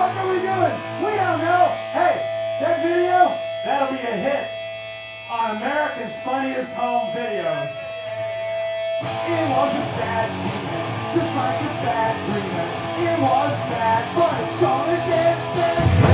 fuck are we doing? We don't know. Hey, that video, that'll be a hit on America's Funniest Home Videos. It wasn't bad, she just like a bad dreamer. It was bad, but it's gonna get better.